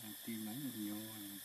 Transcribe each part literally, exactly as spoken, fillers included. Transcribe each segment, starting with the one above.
tìm lấy một nhiều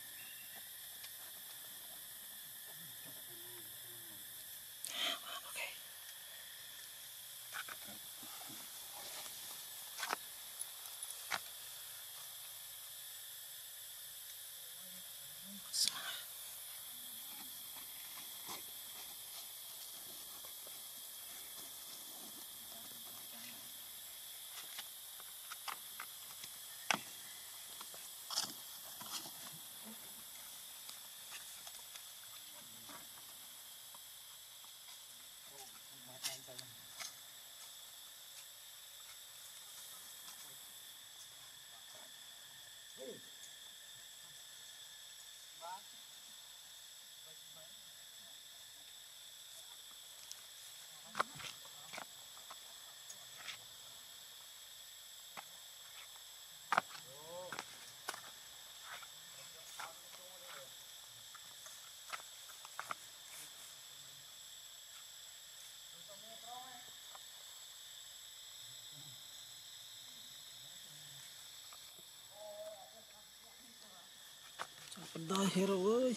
Đôi Herro ơi.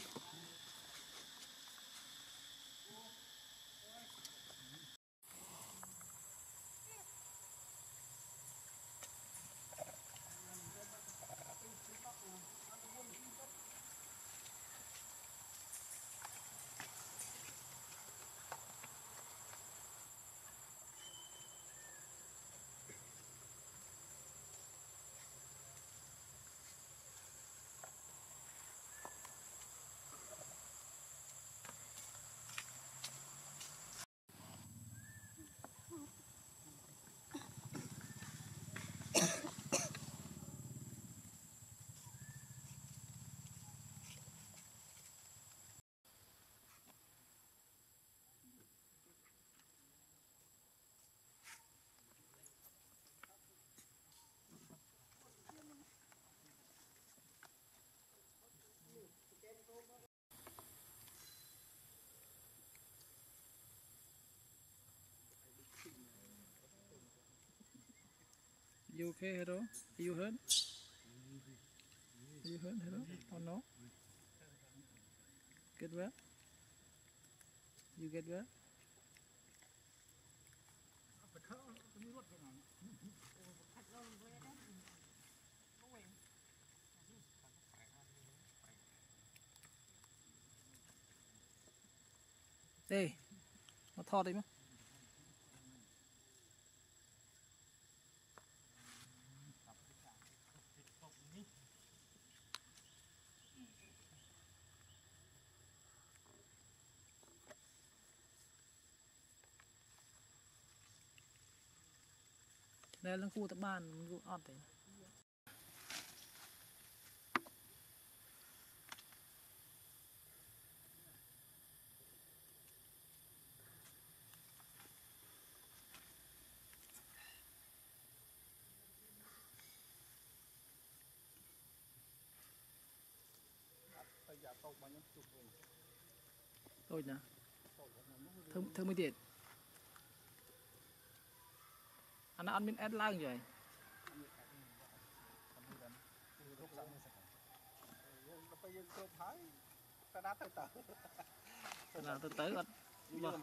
You okay, Herro? You hurt? You hurt, Herro? Or no? Get well? You get well? Đây, nó thò đấy mà. Đây là khu tập ban, mình ọt đấy. Thôi nè. Thơm thơm mới tiệt. Anh ăn miếng ép lang rồi. Là từ tới ăn. Vâng.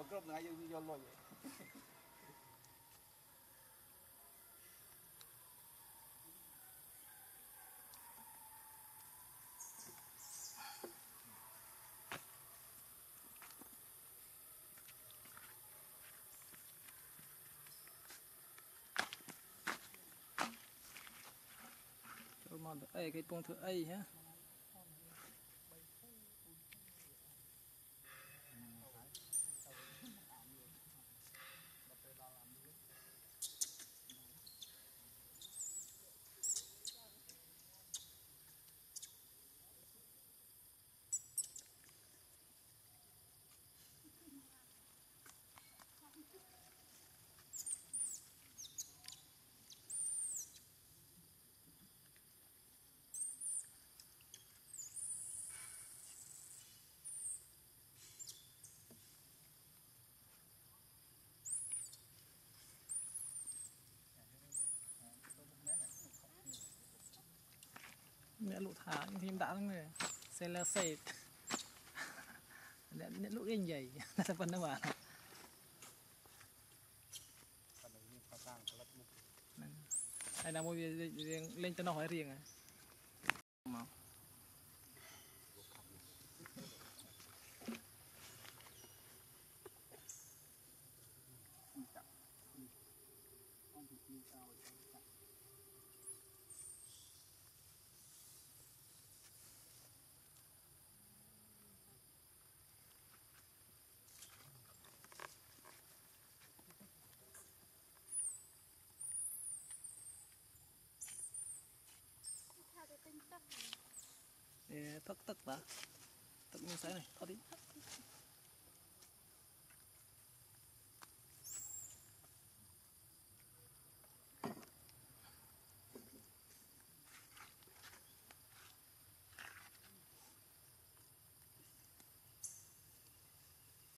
Cho mòn thử ấy cái bông thử ấy nhá. mẹ lụ thả nhưng phim đã lắm này xe la xe mẹ mẹ lụ cái gì là phần đâu mà ai nào mua riêng lên cho nó hỏi riêng à tức tức đó tức như thế này thôi đi